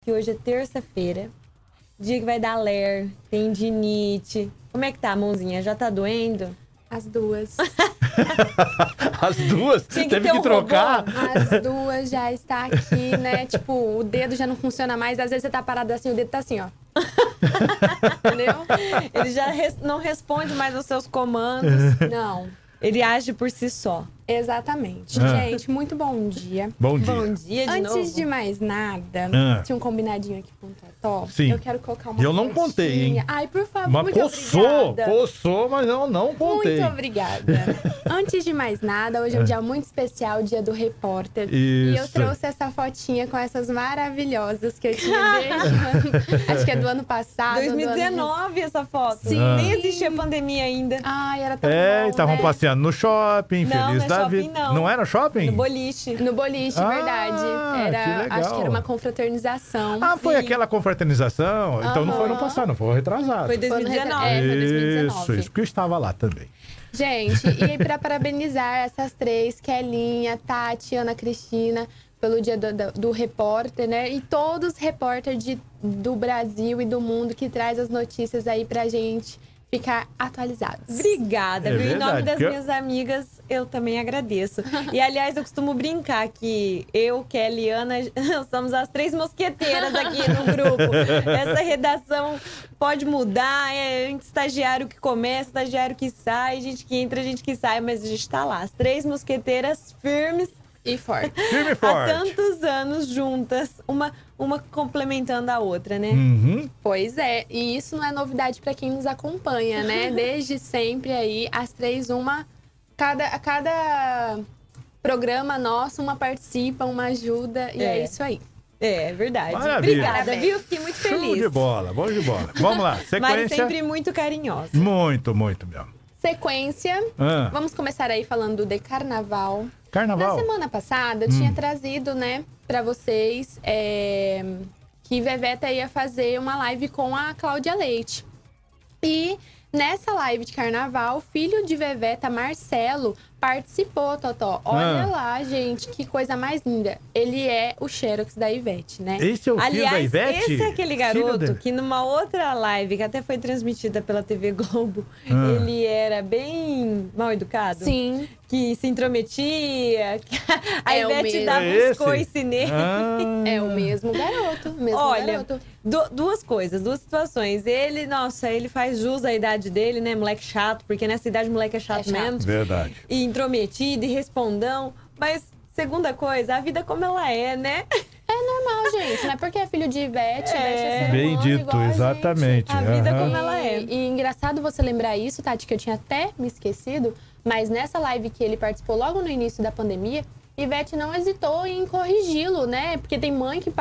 que hoje é terça-feira, dia que vai dar ler, tendinite. Como é que tá a mãozinha? Já tá doendo? As duas. As duas? Tinha que Teve ter que um trocar? As duas já está aqui, né? Tipo, o dedo já não funciona mais. Às vezes você tá parado assim, o dedo tá assim, ó. Entendeu? Ele já não responde mais aos seus comandos. Não. Ele age por si só. Exatamente. Ah. Gente, muito bom dia. Bom dia. Bom dia de novo. Antes de mais nada, Ah. tinha um combinadinho aqui com o Totó. Sim. Eu quero colocar uma Eu não fotinha. contei, hein? Ai, por favor, Mas muito obrigada. coçou, mas eu não contei. Muito obrigada. Antes de mais nada, hoje é um dia muito especial, o dia do repórter. E eu Isso. trouxe essa fotinha com essas maravilhosas que eu tinha desde... acho que é do ano passado. 2019 essa foto. Sim. Nem existia pandemia ainda. Ai, era tão É, bom, estavam né? passeando no shopping, Não, feliz não é da shopping, vida. não. Era shopping? No boliche. No boliche, Ah, verdade. que legal. Acho que era uma confraternização. Ah, foi Sim. aquela confraternização? Então não foi no passado, não foi retrasado. Foi 2019. É, foi 2019. Isso, porque eu estava lá também. Gente, e aí pra parabenizar essas três, Kelinha, Tati, Ana Cristina, pelo dia do repórter, né? E todos os repórteres do Brasil e do mundo que traz as notícias aí pra gente ficar atualizados. Obrigada, É viu? Em verdade, nome das porque eu- minhas amigas, eu também agradeço. E, aliás, eu costumo brincar que eu, Kelly e Ana, somos as três mosqueteiras aqui no grupo. Essa redação pode mudar, é estagiário que começa, estagiário que sai, gente que entra, gente que sai, mas a gente tá lá. As três mosqueteiras firmes E forte. Firme e há forte. tantos anos juntas, uma complementando a outra, né? Uhum. Pois é, e isso não é novidade pra quem nos acompanha, né? Desde sempre aí, as três, cada programa nosso, uma participa, uma ajuda, e é isso aí. É verdade. Maravilha. Obrigada, viu? Fiquei muito Show feliz. de bola, bom de bola. Vamos lá, Mari sequência. sempre muito carinhosa. Muito, muito mesmo. Sequência, Ah, vamos começar aí falando de carnaval. carnaval. Na semana passada, eu tinha trazido, né, pra vocês que Veveta ia fazer uma live com a Cláudia Leite. E nessa live de carnaval, o filho de Veveta, Marcelo, participou, Totó. Olha lá, gente, que coisa mais linda. Ele é o Xerox da Ivete, né? Esse é o filho da Aliás, Ivete? esse é aquele Filho garoto dele. que numa outra live, que até foi transmitida pela TV Globo, Ah. ele era bem mal educado. Sim. Que se intrometia, que a É o Ivete mesmo. dava É uns esse? coice nele. Ah. É o mesmo garoto, Olha, garoto. duas coisas, duas situações. Ele, nossa, ele faz jus à idade dele, né? Moleque chato, porque nessa idade moleque é chato, É chato. mesmo. Verdade. E intrometido, e respondão. Mas, segunda coisa, a vida como ela é, né? É normal, gente, né? Porque é filho de Ivete, Ivete é ser Bem humano dito, igual a gente. exatamente. A vida Aham. como ela é. E engraçado você lembrar isso, Tati, que eu tinha até me esquecido, mas nessa live que ele participou logo no início da pandemia, Ivete não hesitou em corrigi-lo, né? Porque tem mãe que...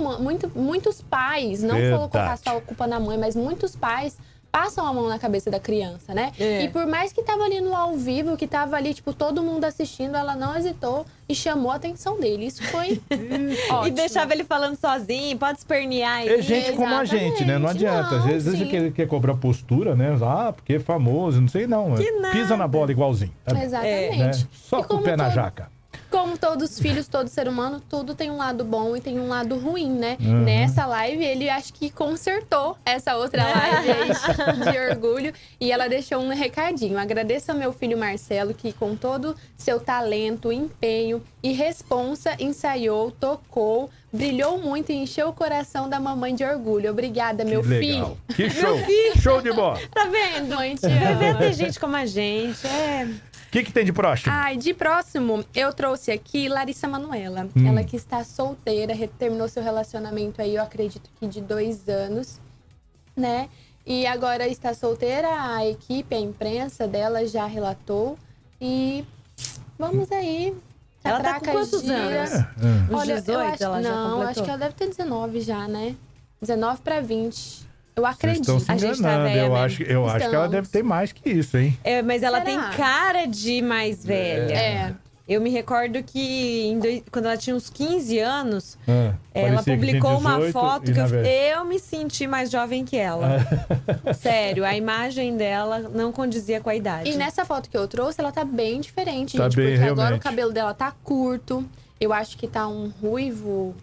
muitos pais, não Verdade. vou colocar só a culpa na mãe, mas muitos pais passam a mão na cabeça da criança, né? É. E por mais que tava ali no ao vivo, que tava ali, tipo, todo mundo assistindo, ela não hesitou e chamou a atenção dele. Isso foi ótimo. E deixava ele falando sozinho, pode espernear aí. É gente como a gente, né? Não Exatamente, adianta. Às não, vezes sim. ele quer cobrar postura, né? Ah, porque é famoso, não sei não. Que nada. Pisa na bola igualzinho. Tá bem, Exatamente. né? Só E com o como pé na todo- jaca. Como todos os filhos, todo ser humano, tudo tem um lado bom e tem um lado ruim, né? Uhum. Nessa live, ele acho que consertou essa outra live aí de orgulho. E ela deixou um recadinho. Agradeço ao meu filho Marcelo, que com todo seu talento, empenho e responsa, ensaiou, tocou, brilhou muito e encheu o coração da mamãe de orgulho. Obrigada, meu Que legal. filho. Que show. Show de bola. Tá vendo? Mãe, te Deve amo. ter gente como a gente. O que tem de próximo? Ai, de próximo, eu trouxe aqui Larissa Manoela. Ela que está solteira, terminou seu relacionamento aí, eu acredito que de 2 anos, né? E agora está solteira, a equipe, a imprensa dela já relatou. E vamos aí. Ela tá com Catraca quantos gira. anos? É. Uns Olha, 18 eu acho, ela já não, completou? acho que ela deve ter 19 já, né? 19 para 20. Eu Vocês acredito. estão se A gente tá enganando. velha eu mesmo. acho que ela Estamos. deve ter mais que isso, hein? É, mas ela Será? tem cara de mais velha. É. Eu me recordo que quando ela tinha uns 15 anos, Ah, ela parecia que publicou tem uma 18 foto e que na verdade- eu me senti mais jovem que ela. Sério, a imagem dela não condizia com a idade. E nessa foto que eu trouxe, ela tá bem diferente, Tá gente. bem, porque agora o realmente. cabelo dela tá curto. Eu acho que tá um ruivo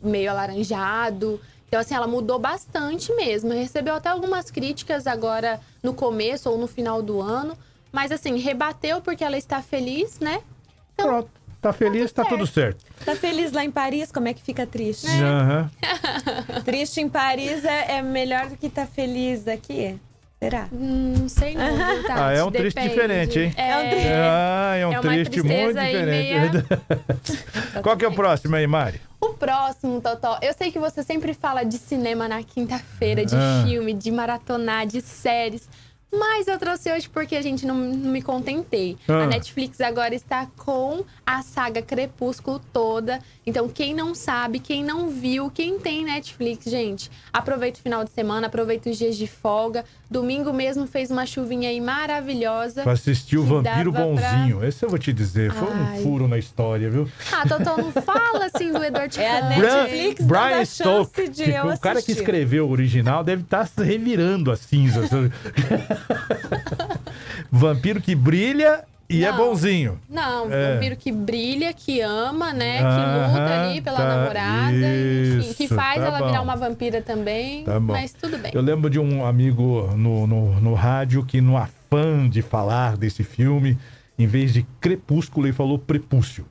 meio alaranjado. Então, assim, ela mudou bastante mesmo. Recebeu até algumas críticas agora no começo ou no final do ano. Mas, assim, rebateu porque ela está feliz, né? Então, Pronto. Tá feliz, tá tudo certo. Tá feliz lá em Paris? Como é que fica triste? Aham. Triste em Paris é melhor do que tá feliz aqui? Será? não sei não, viu, Tati? Ah, é um triste Depende. diferente, hein? É um triste. É um uma triste muito tristeza aí diferente. Qual que é o próximo aí, Mari? O próximo, Totó, eu sei que você sempre fala de cinema na quinta-feira, de filme, de maratonar, de séries. Mas eu trouxe hoje porque a gente não me contentei. A Netflix agora está com a saga Crepúsculo toda. Então, quem não sabe, quem não viu, quem tem Netflix, gente, aproveita o final de semana, aproveita os dias de folga. Domingo mesmo fez uma chuvinha aí maravilhosa. Pra assistir o que Vampiro dava Bonzinho. Esse eu vou te dizer, foi um Ai. furo na história, viu? Ah, Totó, não fala assim do Edward É a Cullen. Netflix Brian dando a chance Stoker, de eu o cara que assistir. escreveu o original deve estar se revirando as cinzas. Vampiro que brilha e é Não. bonzinho. Não, É. vampiro que brilha, que ama, né? Que luta ali pela namorada. Enfim, que Isso, faz tá ela bom. virar uma vampira também. Tá bom. Mas tudo bem. Eu lembro de um amigo no rádio que, no afã de falar desse filme, em vez de crepúsculo, ele falou prepúcio.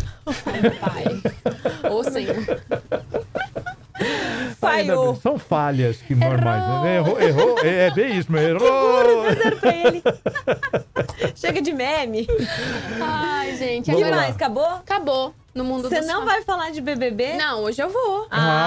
Pai. Ou sim. Falhou. São falhas que normais. Né? Errou. É bem isso, mas errou. Zero pra ele. Chega de meme. Ai, gente. O que Vamos lá. mais? Acabou? Acabou no mundo Você dos não vai falar de BBB? Não, hoje eu vou.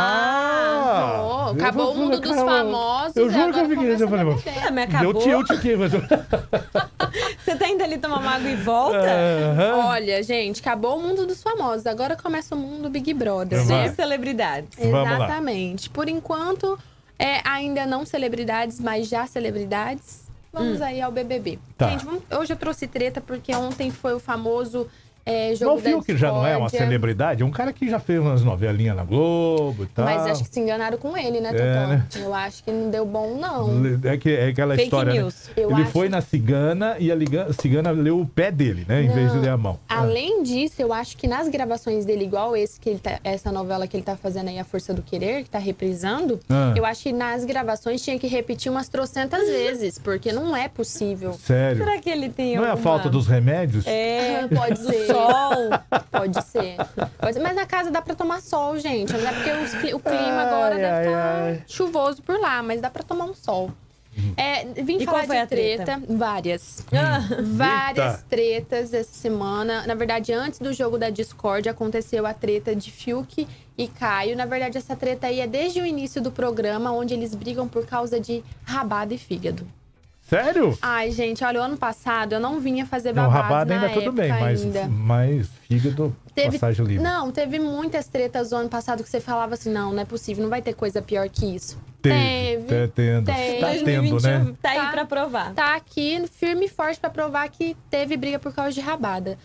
Ah! Vou. Acabou o mundo dos famosos. Eu e juro que eu agora fiquei começa eu falei, o mas- BBB. Ah, mas Deu acabou. tilt aqui, mas... Você tá indo ali tomar uma água e volta? Aham. Olha, gente, acabou o mundo dos famosos. Agora começa o mundo Big Brother, Vamos né? lá. Só celebridades. Vamos lá. Exatamente. Por enquanto, ainda não celebridades, mas já celebridades. Vamos aí ao BBB. Tá. Gente, hoje eu trouxe treta porque ontem foi o famoso jogo Não da viu que já não é uma discórdia. celebridade? É um cara que já fez umas novelinhas na Globo e tal. Mas acho que se enganaram com ele, né, Totó? né? Eu acho que não deu bom, não. É aquela Fake história, news. né? Eu Ele acho- foi na cigana e a cigana leu o pé dele, né? Em vez de ler a mão. Além disso, eu acho que nas gravações dele, igual essa novela que ele tá fazendo aí, A Força do Querer, que tá reprisando, eu acho que nas gravações tinha que repetir umas trocentas vezes, porque não é possível. Sério. Será que ele tem Não é a alguma... falta dos remédios? Pode ser. sol? Pode ser. Mas na casa dá pra tomar sol, gente. Não é porque o clima agora deve estar chuvoso por lá, mas dá pra tomar um sol. Vim E falar qual foi de a treta? Várias. Ah, Várias Eita. tretas essa semana. Na verdade, antes do jogo da Discord, aconteceu a treta de Fiuk e Caio. Na verdade, essa treta aí é desde o início do programa, onde eles brigam por causa de rabada e fígado. Sério? Ai, gente, olha, o ano passado eu não vinha fazer Não, babado rabada na ainda tudo bem, época mas, ainda. mas fígado, passagem livre. Não, teve muitas tretas o ano passado que você falava assim, não é possível, não vai ter coisa pior que isso. Tendo. Teve. Tá tendo, 2021 né? tá aí Tá. pra provar. Tá aqui firme e forte pra provar que teve briga por causa de rabada.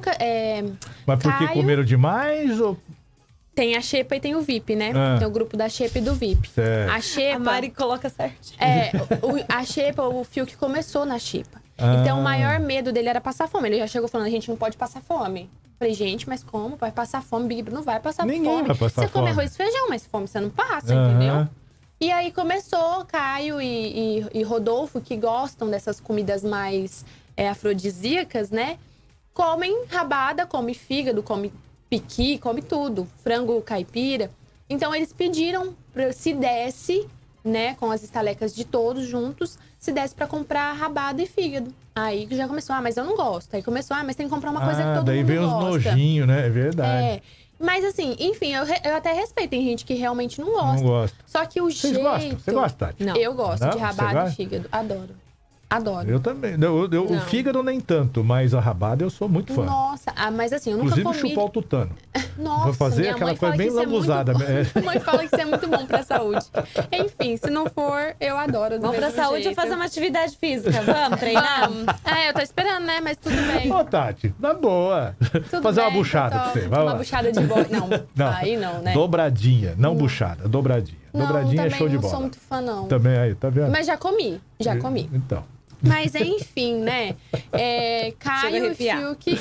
Mas porque Caio- comeram demais ou... Tem a Xepa e tem o VIP, né? Ah. Tem o grupo da Xepa e do VIP. Certo. A Xepa... A Mari coloca certinho. A Xepa, o Fiuk começou na Xepa. Então, o maior medo dele era passar fome. Ele já chegou falando, a gente não pode passar fome. Falei, gente, mas como? Vai passar fome? Big Brother não vai passar Ninguém fome. vai passar você come fome. arroz e feijão, mas fome você não passa, Aham. entendeu? E aí começou Caio e Rodolfo, que gostam dessas comidas mais afrodisíacas, né? Comem rabada, come fígado, come piqui, come tudo. Frango caipira. Então, eles pediram, se desse, né? Com as estalecas de todos juntos, se desse pra comprar rabada e fígado. Aí já começou, mas eu não gosto. Aí começou, mas tem que comprar uma coisa que todo daí mundo vem os gosta. nojinhos, né? É verdade. Mas assim, enfim, eu até respeito. Tem gente que realmente não gosta. Não gosto. Só que o Vocês jeito... gostam? Você gosta, Tati? Não. Eu gosto Não? de Você rabada e gosta? fígado. Adoro. Adoro. Eu também. O Não. fígado nem tanto, mas a rabada eu sou muito fã. Nossa, mas assim, eu nunca Inclusive comi... chupar o tutano. Nossa, Vou fazer minha aquela mãe coisa fala bem que isso é muito lambuzada. bom. Minha mãe fala que isso é muito bom pra saúde. Enfim, se não for, eu adoro. do Vamos pra mesmo saúde jeito. ou fazer uma atividade física? Vamos treinar? Vamos. Eu tô esperando, né? Mas tudo bem. Ô, Tati, na boa. Tudo Fazer uma bem, buchada Totó. pra você. Vai Uma lá. buchada de bola. Não, Não. aí não, né? Dobradinha, não buchada, dobradinha. Não, Dobradinha é também show de não bola. sou muito fã, não. Também aí, tá vendo? Mas já comi, já comi. Então. Mas enfim, né? Caio e Fiuk.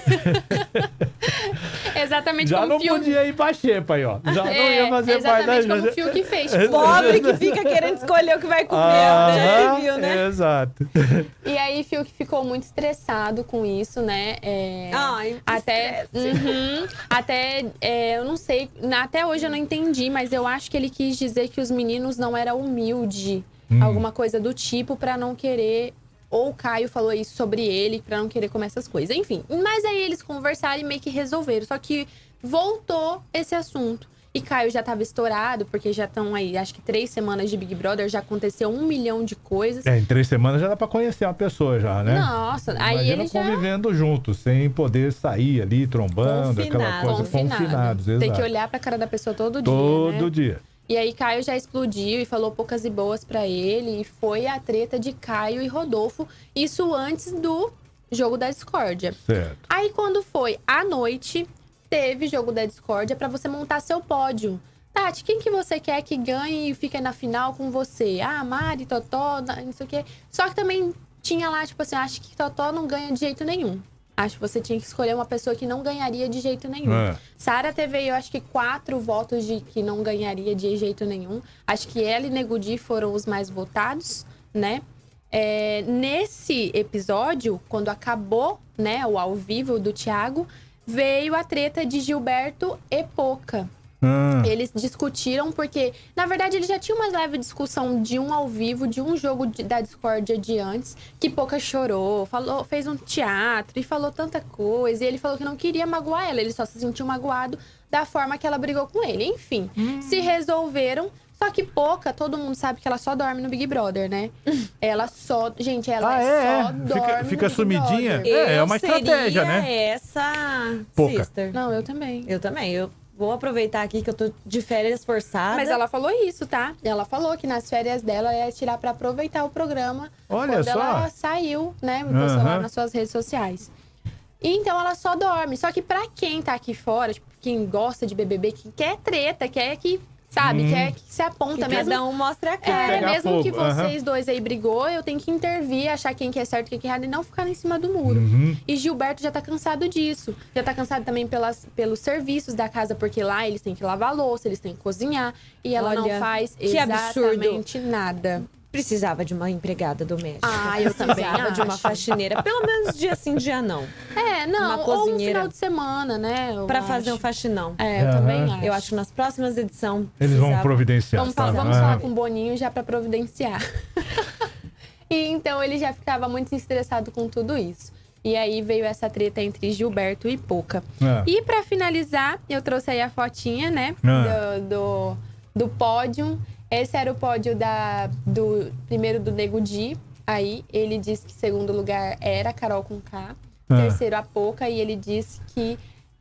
Exatamente Já como não o Fiuk. podia ir pra xepa aí, ó. Já não ia fazer parte da exatamente como o Fiuk fez. Tipo, Pobre que fica querendo escolher o que vai comer. Já se viu, né? Exato. E aí, Fiuk ficou muito estressado com isso, né? Ai, até, eu não sei, até hoje eu não entendi, mas eu acho que ele quis dizer que os meninos não eram humildes, alguma coisa do tipo, pra não querer. Ou o Caio falou isso sobre ele, pra não querer comer essas coisas. Enfim, mas aí eles conversaram e meio que resolveram. Só que voltou esse assunto. E Caio já tava estourado, porque já estão aí, acho que 3 semanas de Big Brother, já aconteceu 1 milhão de coisas. Em 3 semanas já dá pra conhecer uma pessoa já, né? Nossa, aí Imagina ele já... convivendo juntos, sem poder sair ali, trombando, aquela coisa, confinados. Tem que exato. olhar pra cara da pessoa todo dia, Todo né? dia. E aí Caio já explodiu e falou poucas e boas pra ele. E foi a treta de Caio e Rodolfo. Isso antes do jogo da discórdia. Certo. Aí quando foi à noite, teve jogo da discórdia pra você montar seu pódio. Tati, quem que você quer que ganhe e fique na final com você? Ah, Mari, Totó, não sei o quê. Só que também tinha lá, tipo assim, acho que Totó não ganha de jeito nenhum. Acho que você tinha que escolher uma pessoa que não ganharia de jeito nenhum. Sara teve, eu acho que 4 votos de que não ganharia de jeito nenhum. Acho que ela e Nego Di foram os mais votados, né? Nesse episódio, quando acabou, né, o ao vivo do Thiago, veio a treta de Gilberto e Poca. Eles discutiram porque, na verdade, eles já tinham uma leve discussão de um ao vivo, de um jogo da discórdia de antes, que Poca chorou, fez um teatro e falou tanta coisa. E ele falou que não queria magoar ela, ele só se sentiu magoado da forma que ela brigou com ele. Enfim, se resolveram. Só que Poca, todo mundo sabe que ela só dorme no Big Brother, né? Ela só... Gente, ela só dorme Fica no Big sumidinha? Brother. É uma estratégia, né? Essa Poca. sister. Não, eu também. Eu também. Eu vou aproveitar aqui que eu tô de férias forçada. Mas ela falou isso, tá? Ela falou que nas férias dela ela ia tirar pra aproveitar o programa. Olha quando só. ela saiu, né? Postou lá nas suas redes sociais. E então ela só dorme. Só que pra quem tá aqui fora, tipo, quem gosta de BBB, que quer treta, quer que... Sabe? Quer que se aponta que mesmo. cada um mostra a cara. Pegar Mesmo fogo, que vocês dois aí brigou, eu tenho que intervir, achar quem que é certo e quem que é errado e não ficar em cima do muro. E Gilberto já tá cansado disso. Já tá cansado também pelos serviços da casa, porque lá eles têm que lavar a louça, eles têm que cozinhar. E ela Olha, não faz que exatamente nada. Precisava de uma empregada doméstica. Ah, eu também Precisava de uma acho. faxineira. Pelo menos dia sim, dia não. Não, Uma ou no cozinheira. final de semana, né? Pra fazer um faxinão. eu também acho. Eu acho que nas próximas edições... Eles vão providenciar. Vamos tá? falar com o Boninho já pra providenciar. E então ele já ficava muito estressado com tudo isso. E aí veio essa treta entre Gilberto e Poca. E pra finalizar, eu trouxe aí a fotinha, né? Do pódio. Esse era o pódio primeiro do Nego Di. Aí ele disse que segundo lugar era a Carol Conká. Terceiro a Poca. E ele disse que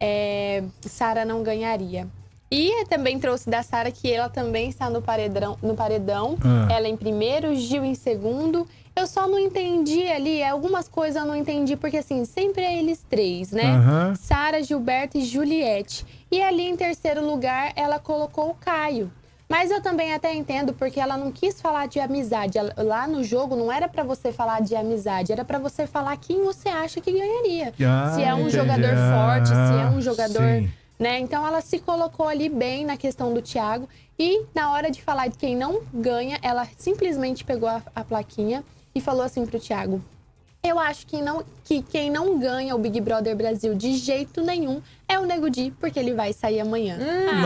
Sara não ganharia. E também trouxe da Sara que ela também está no paredão. Ela em primeiro, Gil em segundo. Eu só não entendi ali, algumas coisas eu não entendi, porque assim, sempre é eles 3, né? Sara, Gilberto e Juliette. E ali em terceiro lugar, ela colocou o Caio. Mas eu também até entendo, porque ela não quis falar de amizade. Lá no jogo não era pra você falar de amizade, era pra você falar quem você acha que ganharia. Se é um jogador forte, se é um jogador... Né? Então ela se colocou ali bem na questão do Thiago. E na hora de falar de quem não ganha, ela simplesmente pegou a plaquinha e falou assim pro Thiago: eu acho que quem não ganha o Big Brother Brasil de jeito nenhum é o Nego Di, porque ele vai sair amanhã.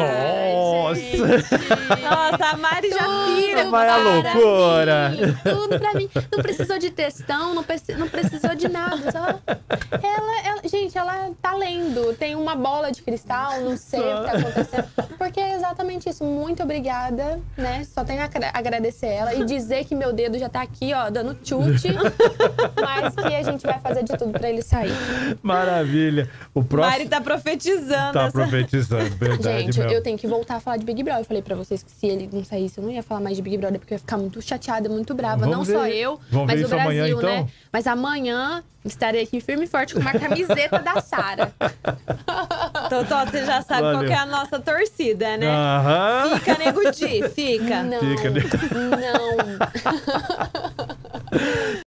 Nossa, a Mari já pira. Vai a loucura. Tudo pra mim. Não precisou de textão, não precisou de nada. Gente, ela tá lendo. Tem uma bola de cristal, não sei o que tá acontecendo. Porque é exatamente isso. Muito obrigada, né? Só tenho a agradecer ela e dizer que meu dedo já tá aqui, ó, dando chute. Mas que a gente vai fazer de tudo pra ele sair. Maravilha. O próximo... Mari tá profetizando. Tá profetizando, verdade. Gente, mesmo. eu tenho que voltar a falar de Big Brother. Eu falei pra vocês que se ele não saísse, eu não ia falar mais de Big Brother, porque eu ia ficar muito chateada, muito brava. Vamos não ver. só eu, Vamos mas ver o isso Brasil, amanhã, então? né? Mas amanhã estarei aqui firme e forte com uma camiseta da Sara. Totó, você já sabe Valeu. qual que é a nossa torcida, né? Fica, Nego Di, fica. Não, Fica, né? não.